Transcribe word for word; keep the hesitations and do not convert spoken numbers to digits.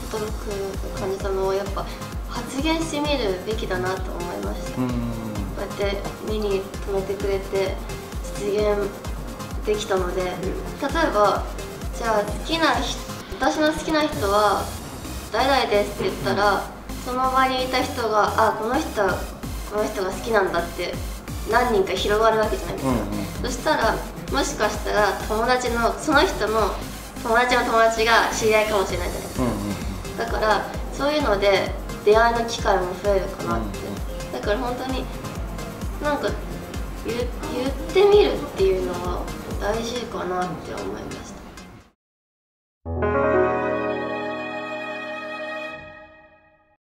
働く患者さんのやっぱ発言してみるべきだなと思いました。こうやって目に留めてくれて実現できたので、例えばじゃあ好きな人、私の好きな人は誰々ですって言ったら、その場にいた人があこの人はこの人が好きなんだって何人か広がるわけじゃないですか。そしたらもしかしたら友達のその人の友達の友達が知り合いかもしれないじゃないですか。だからそういうので出会いの機会も増えるかなって。だから本当になんか言、言ってみるっていうのは大事かなって思いました。